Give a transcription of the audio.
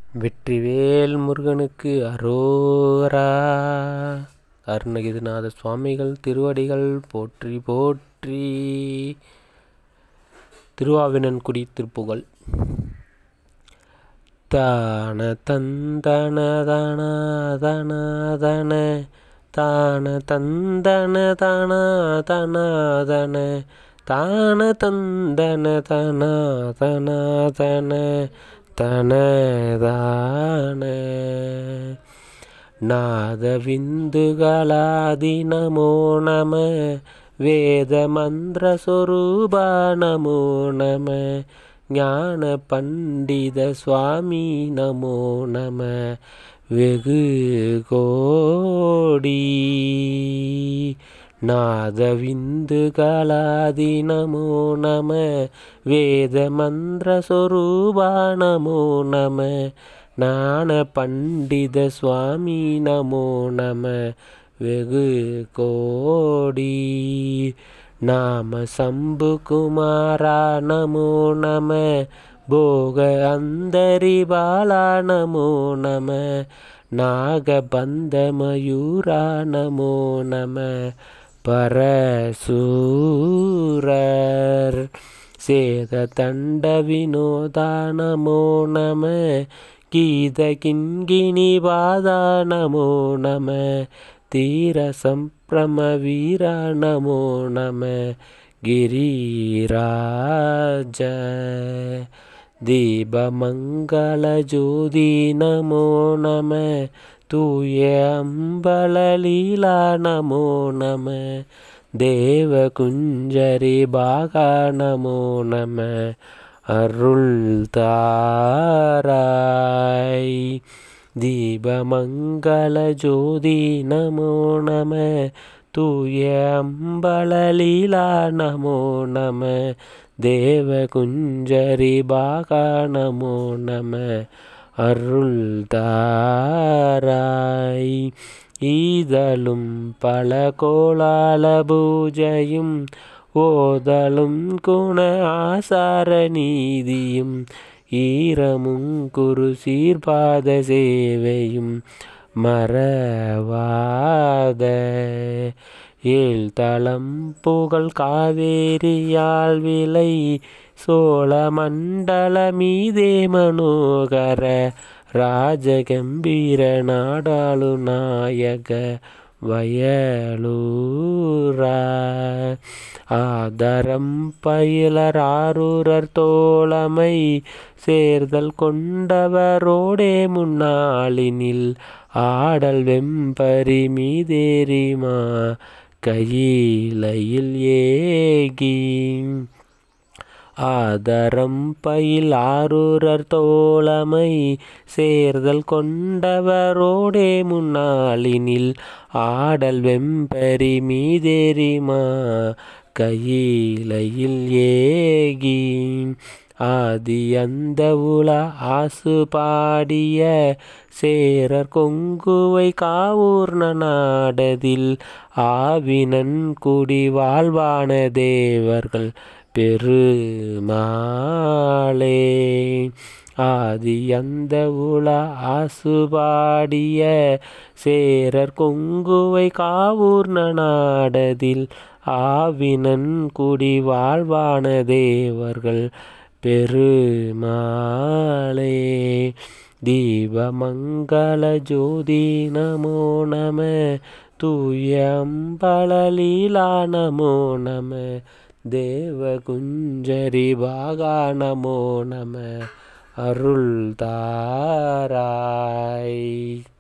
வெற்றிவேல் முருகனுக்கு அரோரா. அருணகிரிநாத சுவாமிகள் திருவடிகள் போற்றி போற்றி. திருவாவினன்குடி திருப்புகழ். தான தந்தன தன தன தன தான தந்தன தன தன தன தான தந்தன தன தன தன தனதான நாதவிந்துகளாதி நமோ நம வேத மந்திர சொரூபா நமோ நம ஞான பண்டித சுவாமி நமோ நம வெகு கோடி. நாதவிந்துகளாதி நமோ நம வேத மந்திர சொரூபா நமோ நம ஞான பண்டித சுவாமி நமோ நம வெகு கோடி. நாம சம்பு குமாரா நமோ நம போக அந்தரி பாலா நமோ நம நாகபந்த மயூரா நமோ நம பரசூரர் சேத தண்ட வினோதா நமோ நம கீத கிண்கிணி பாதா நமோ நம தீர சம்பிரம வீரா நமோ நம கிரிராஜ தீபமங்கள ஜோதி நமோ நம தூய அம்பலலீலா நமோ நம தேவ குஞ்சரி பாகா நமோ நம அருள் தாராய். தீபமங்கள ஜோதி நமோ நம தூய அம்பலலீலா நமோ நம தேவ குஞ்சரி பாகா நமோ நம அருள் தாராய். ஈதலும் பல கோலால பூஜையும் ஓதலும் குண ஆசார நீதியும் ஈரமும் குரு சீர்பாத சேவையும் மறவாத ஏழ்தளம் புகழ் காவேரியால் விளை சோழ மண்டல மீதே மனோகர ராஜகம்பீர நாடாளு நாயக வயலூரா. ஆதரம் பயிலர் ஆரூரர் தோழமை சேர்தல் கொண்டவரோடே முன்னாளினில் ஆடல் வெம்பரி மீதேறிமா கையிலையில் ஏகி. ஆதரம் பயில் ஆரூரர் தோழமை சேர்தல் கொண்டவரோடே முன்னாளினில் ஆடல் வெம்பரி மீதேறிமா கையிலையில் ஏகி. ஆதி அந்த உல ஆசு பாடிய சேரர் கொங்குவை காவூர்ண நாடதில் ஆவினன் குடி வாழ்வான தேவர்கள் பெருமாளே. ஆதி அந்த உல ஆசு பாடிய சேரர் கொங்குவை காவூர்ண நாடதில் ஆவினன் குடி வாழ்வான தேவர்கள் பெருமாளே. தீபமங்கள ஜோதி நமோ நம தூய அம்பலலீலா நமோ நம தேவ குஞ்சரி பாகா நமோ நம அருள் தாராய்.